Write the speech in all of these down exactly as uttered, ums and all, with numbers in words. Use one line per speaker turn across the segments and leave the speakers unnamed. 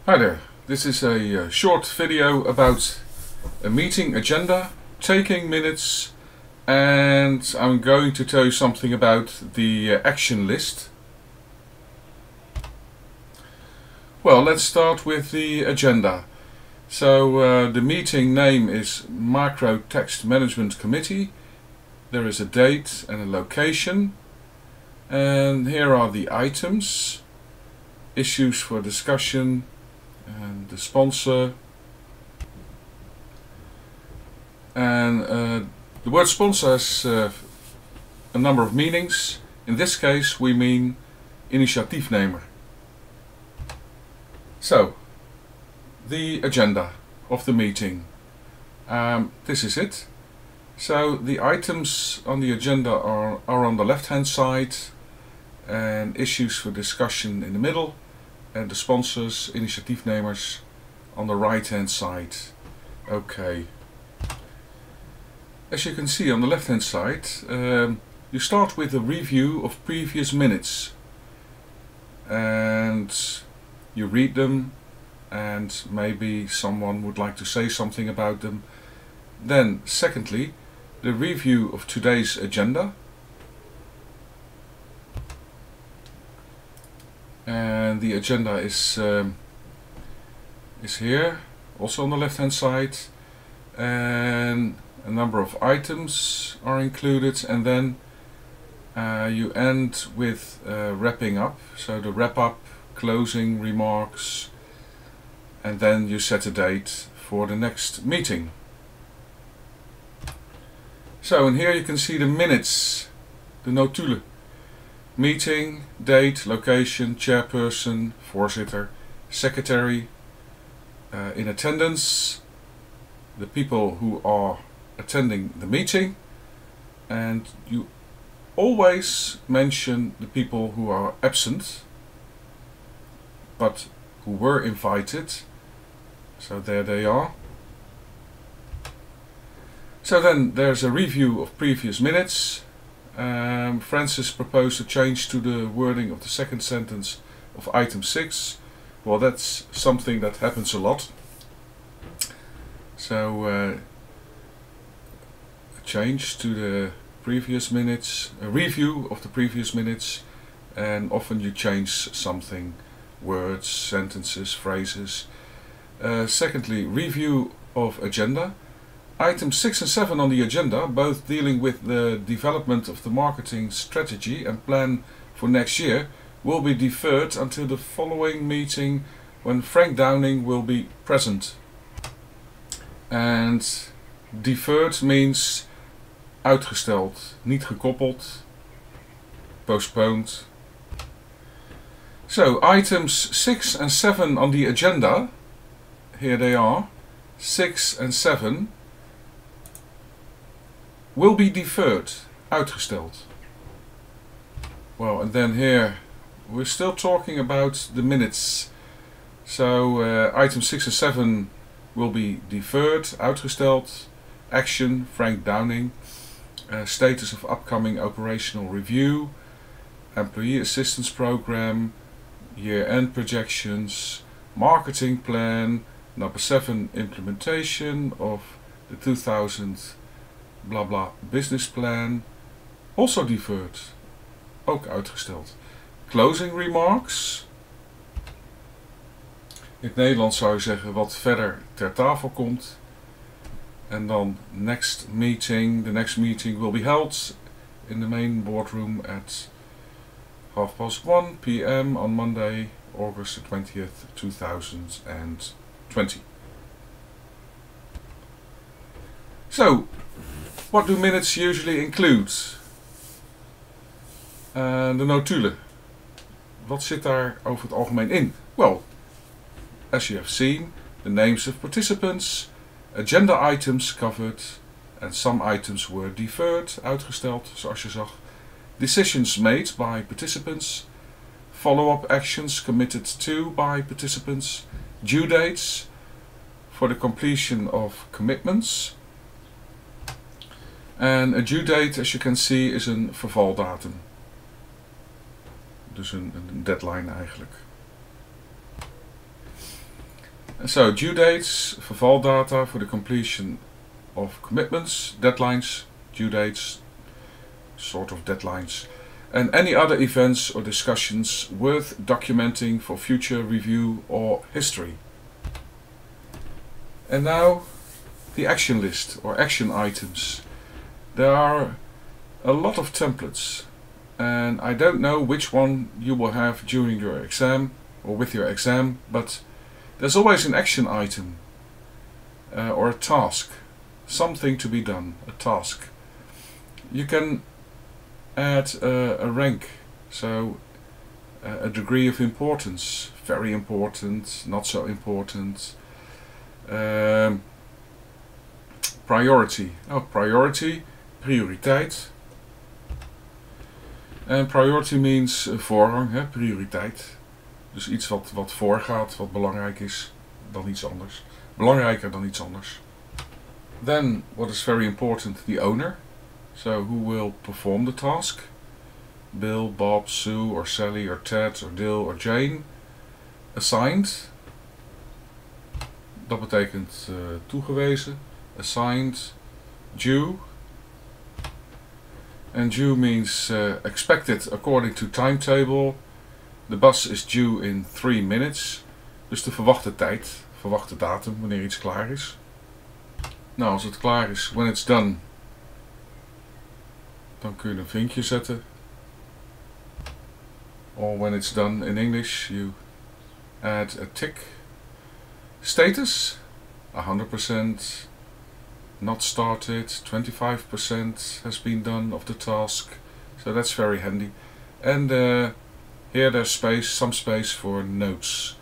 Hi there, this is a uh, short video about a meeting agenda, taking minutes, and I'm going to tell you something about the uh, action list. Well, let's start with the agenda. So uh, the meeting name is Macro Text Management Committee. There is a date and a location, and here are the items, issues for discussion, and the sponsor, and uh, the word sponsor has uh, a number of meanings. In this case we mean initiatiefnemer. So, the agenda of the meeting. Um, this is it. So the items on the agenda are, are on the left hand side, and issues for discussion in the middle, and the sponsors, initiatiefnemers, on the right hand side. Okay. As you can see on the left hand side, um, you start with a review of previous minutes. And you read them, and maybe someone would like to say something about them. Then, secondly, the review of today's agenda. And the agenda is um, is here, also on the left hand side, and a number of items are included, and then uh, you end with uh, wrapping up, so the wrap up, closing remarks, and then you set a date for the next meeting. So, and here you can see the minutes, the notulen. Meeting, date, location, chairperson, voorzitter, secretary, uh, in attendance, the people who are attending the meeting, and you always mention the people who are absent but who were invited. So there they are. So then there's a review of previous minutes. Um, Francis proposed a change to the wording of the second sentence of item six. Well, that's something that happens a lot. So uh, a change to the previous minutes, a review of the previous minutes, and often you change something, words, sentences, phrases. Uh, secondly, review of agenda. Items six and seven on the agenda, both dealing with the development of the marketing strategy and plan for next year, will be deferred until the following meeting when Frank Downing will be present. And deferred means uitgesteld, niet gekoppeld, postponed. So items six and seven on the agenda, here they are, six and seven, will be deferred, uitgesteld. Well, and then here we're still talking about the minutes. So uh, item six and seven will be deferred, uitgesteld. Action, Frank Downing. Uh, status of upcoming operational review. Employee assistance program. Year-end projections. Marketing plan. Number seven, implementation of the two thousand blah blah business plan, also deferred, ook uitgesteld. Closing remarks, in het Nederlands zou je zeggen wat verder ter tafel komt. En dan next meeting, the next meeting will be held in the main boardroom at half past one p m on Monday, August the twentieth, two thousand twenty. So, what do minutes usually include? Uh, de notulen. Wat zit daar over het algemeen in? Well, as you have seen, the names of participants, agenda items covered, and some items were deferred, uitgesteld, zoals je zag. Decisions made by participants, follow-up actions committed to by participants, due dates for the completion of commitments. En a due date, as you can see, is een vervaldatum. Dus een, een deadline eigenlijk. So due dates, vervaldata for the completion of commitments, deadlines, due dates, sort of deadlines, and any other events or discussions worth documenting for future review or history. And now the action list or action items. There are a lot of templates, and I don't know which one you will have during your exam or with your exam, but there's always an action item uh, or a task, something to be done, a task. You can add uh, a rank, so uh, a degree of importance, very important, not so important, um, priority, oh priority, prioriteit. En priority means uh, voorrang, hè, prioriteit. Dus iets wat, wat voorgaat, wat belangrijk is dan iets anders. Belangrijker dan iets anders. Then, what is very important, the owner. So, who will perform the task? Bill, Bob, Sue, or Sally, or Ted, or Dill, or Jane. Assigned. Dat betekent uh, toegewezen. Assigned. Due. And due means uh, expected according to timetable. The bus is due in three minutes. Dus de verwachte tijd, verwachte datum, wanneer iets klaar is. Nou, als het klaar is, when it's done, dan kun je een vinkje zetten. Or when it's done in English, you add a tick. Status, one hundred percent. Not started, twenty-five percent has been done of the task. So that's very handy. And uh, here there's space, some space for notes.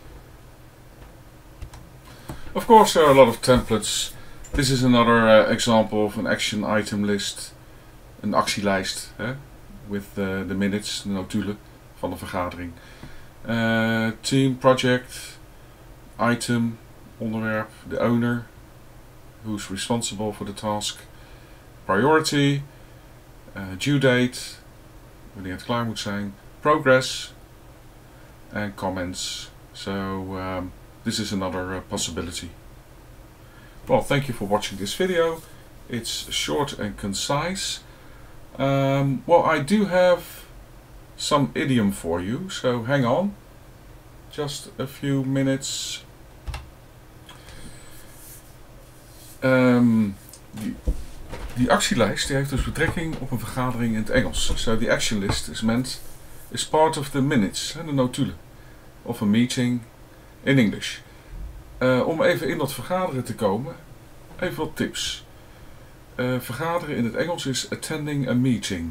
Of course there are a lot of templates. This is another uh, example of an action item list. Een actielijst, hè? With uh, the minutes, de notulen van de vergadering. Uh, team, project, item, onderwerp, the owner, who's responsible for the task, priority, uh, due date, wanneer het klaar moet zijn, progress, and comments. So um, this is another uh, possibility. Well, thank you for watching this video. It's short and concise. Um, well, I do have some idiom for you, so hang on. Just a few minutes. Um, die, die actielijst die heeft dus betrekking op een vergadering in het Engels. So the action list is meant is part of the minutes, de notulen, of a meeting in English. Uh, om even in dat vergaderen te komen, even wat tips. Uh, vergaderen in het Engels is attending a meeting.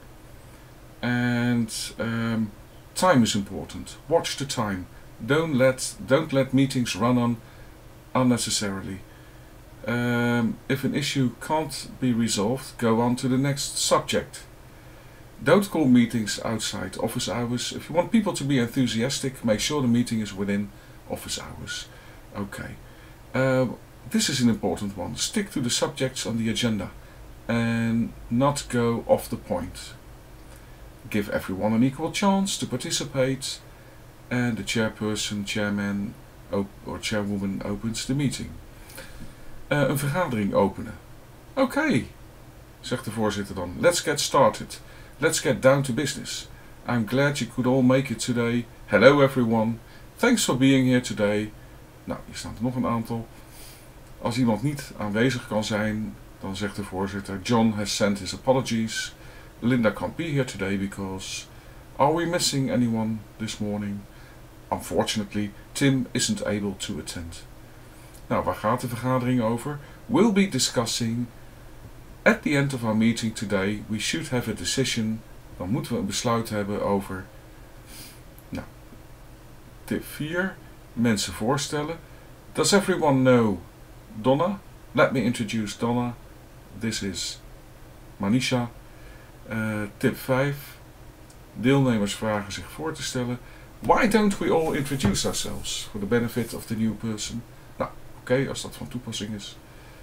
And um, time is important. Watch the time. Don't let don't let meetings run on unnecessarily. Um, if an issue can't be resolved, go on to the next subject. Don't call meetings outside office hours. If you want people to be enthusiastic, make sure the meeting is within office hours. Okay. Uh, this is an important one. Stick to the subjects on the agenda and not go off the point. Give everyone an equal chance to participate, and the chairperson, chairman or chairwoman opens the meeting. Uh, een vergadering openen. Oké, okay, zegt de voorzitter dan. Let's get started. Let's get down to business. I'm glad you could all make it today. Hello everyone. Thanks for being here today. Nou, hier staan er nog een aantal. Als iemand niet aanwezig kan zijn, dan zegt de voorzitter. John has sent his apologies. Linda can't be here today because... Are we missing anyone this morning? Unfortunately, Tim isn't able to attend. Nou, waar gaat de vergadering over? We'll be discussing... At the end of our meeting today, we should have a decision. Dan moeten we een besluit hebben over... Nou, tip vier. Mensen voorstellen. Does everyone know Donna? Let me introduce Donna. This is Manisha. Uh, tip vijf. Deelnemers vragen zich voor te stellen. Why don't we all introduce ourselves for the benefit of the new person? Nou, oké, okay, als dat van toepassing is.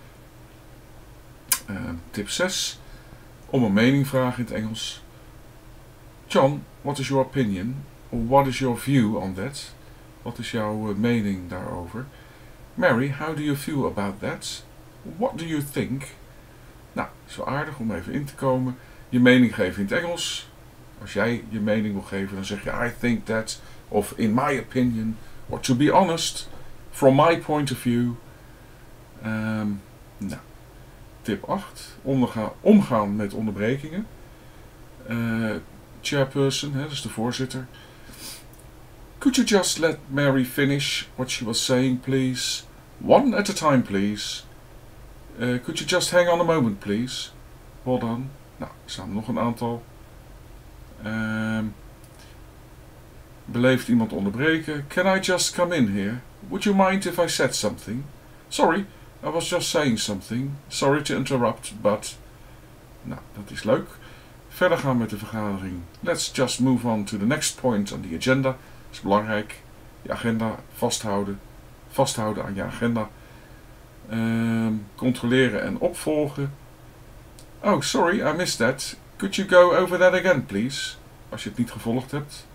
Uh, tip zes. Om een mening vragen in het Engels. John, what is your opinion? Or what is your view on that? Wat is jouw uh, mening daarover? Mary, how do you feel about that? What do you think? Nou, zo aardig om even in te komen. Je mening geven in het Engels. Als jij je mening wil geven, dan zeg je I think that, of in my opinion, or to be honest, from my point of view. Um, nou, tip acht. Ondergaan, omgaan met onderbrekingen. Uh, chairperson, hè, dus de voorzitter. Could you just let Mary finish what she was saying, please? One at a time, please. Uh, could you just hang on a moment, please? Well done. Nou, er staan er nog een aantal. Um, beleefd iemand onderbreken. Can I just come in here? Would you mind if I said something? Sorry, I was just saying something. Sorry to interrupt, but... Nou, dat is leuk. Verder gaan met de vergadering. Let's just move on to the next point on the agenda. Dat is belangrijk. Je agenda vasthouden. Vasthouden aan je agenda. Um, controleren en opvolgen. Oh, sorry, I missed that. Could you go over that again, please? Als je het niet gevolgd hebt.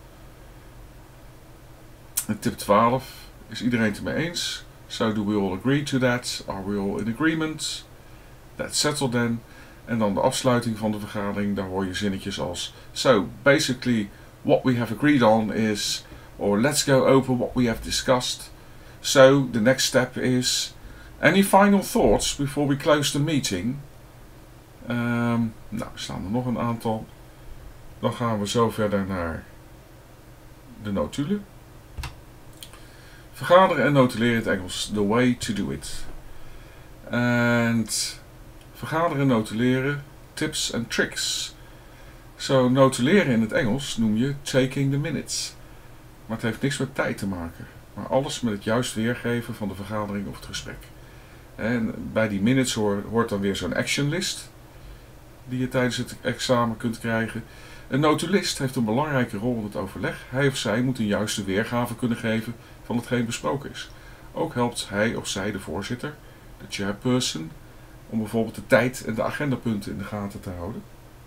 En tip twaalf. Is iedereen het ermee eens? So do we all agree to that? Are we all in agreement? That's settled then. En dan de afsluiting van de vergadering. Daar hoor je zinnetjes als... So, basically, what we have agreed on is... Or let's go over what we have discussed. So, the next step is... Any final thoughts before we close the meeting? Um, nou, er staan er nog een aantal. Dan gaan we zo verder naar de notulen. Vergaderen en notuleren in het Engels. The way to do it. And vergaderen en notuleren. Tips and tricks. Zo, notuleren in het Engels noem je taking the minutes. Maar het heeft niks met tijd te maken. Maar alles met het juist weergeven van de vergadering of het gesprek. En bij die minutes hoort dan weer zo'n action list. Die je tijdens het examen kunt krijgen. Een notulist heeft een belangrijke rol in het overleg. Hij of zij moet een juiste weergave kunnen geven van hetgeen besproken is. Ook helpt hij of zij de voorzitter, de chairperson, om bijvoorbeeld de tijd en de agendapunten in de gaten te houden.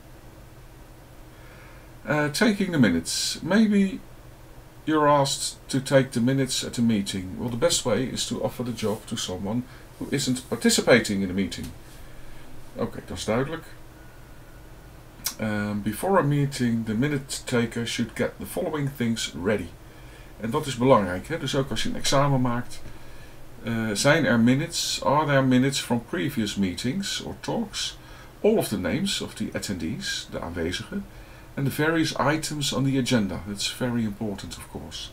Uh, taking the minutes. Maybe you're asked to take the minutes at a meeting. Well, the best way is to offer the job to someone who isn't participating in the meeting. Oké, okay, dat is duidelijk. Um, before a meeting, the minute taker should get the following things ready. En dat is belangrijk, hè? Dus ook als je een examen maakt. Uh, zijn er minutes? Are there minutes from previous meetings or talks? All of the names of the attendees, de aanwezigen. And the various items on the agenda. That's very important, of course.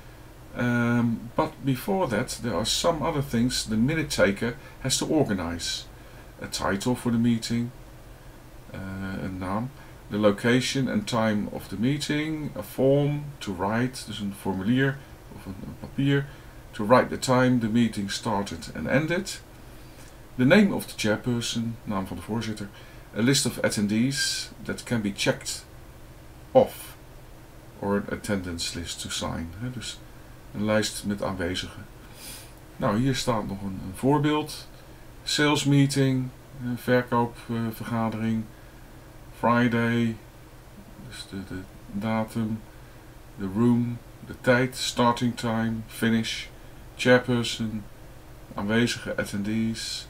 Um, but before that, there are some other things the minute taker has to organize. A title for the meeting. Uh, een naam. The location and time of the meeting. A form to write. Dus een formulier of een, een papier. To write the time the meeting started and ended. The name of the chairperson. Naam van de voorzitter. A list of attendees that can be checked off. Or an attendance list to sign. He, dus een lijst met aanwezigen. Nou, hier staat nog een, een voorbeeld. Sales meeting. Een verkoopvergadering. Uh, Friday, dus de, de datum, de room, de tijd, starting time, finish, chairperson, aanwezige attendees.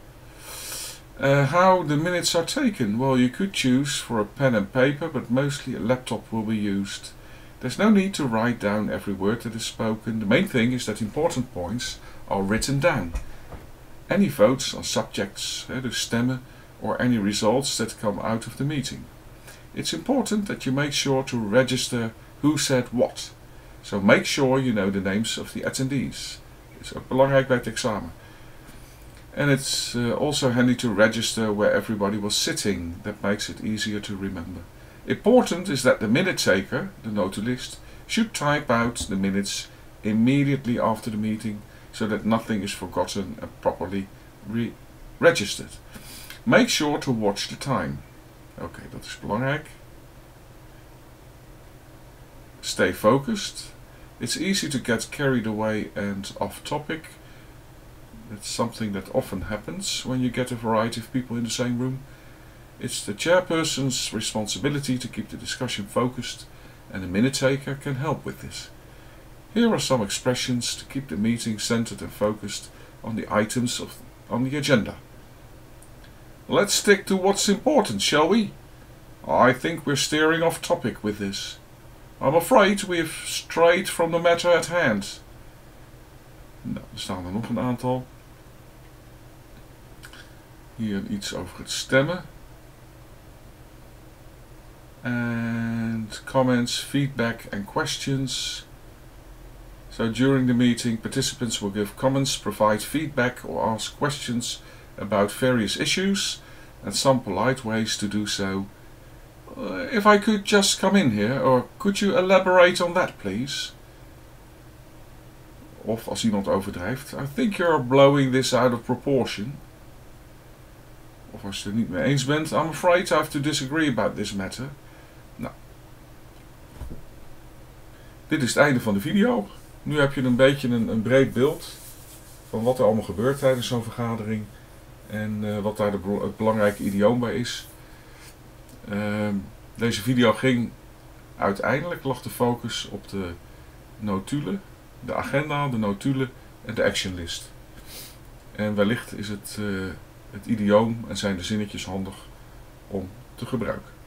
Uh, how the minutes are taken? Well, you could choose for a pen and paper, but mostly a laptop will be used. There's no need to write down every word that is spoken. The main thing is that important points are written down. Any votes on subjects, hè, dus stemmen, or any results that come out of the meeting. It's important that you make sure to register who said what. So make sure you know the names of the attendees. Is ook belangrijk bij het examen. And it's uh, also handy to register where everybody was sitting. That makes it easier to remember. Important is that the minute taker, the notulist, should type out the minutes immediately after the meeting so that nothing is forgotten and properly re registered. Make sure to watch the time. Oké, okay, dat is belangrijk. Stay focused. It's easy to get carried away and off topic. It's something that often happens when you get a variety of people in the same room. It's the chairperson's responsibility to keep the discussion focused, and the minute taker can help with this. Here are some expressions to keep the meeting centered and focused on the items of, on the agenda. Let's stick to what's important, shall we? I think we're steering off topic with this. I'm afraid we've strayed from the matter at hand. Nou, er staan er nog een aantal. Hier iets over het stemmen. And comments, feedback and questions. So during the meeting, participants will give comments, provide feedback or ask questions about various issues, and some polite ways to do so. Uh, if I could just come in here, or could you elaborate on that please? Of als iemand overdrijft, I think you're blowing this out of proportion. Of als je het er niet mee eens bent, I'm afraid I have to disagree about this matter. Nou, dit is het einde van de video. Nu heb je een beetje een, een breed beeld van wat er allemaal gebeurt tijdens zo'n vergadering. En uh, wat daar de, het belangrijke idioom bij is. Uh, deze video ging uiteindelijk, lag de focus op de notulen, de agenda, de notulen en de actionlist. En wellicht is het, uh, het idioom en zijn de zinnetjes handig om te gebruiken.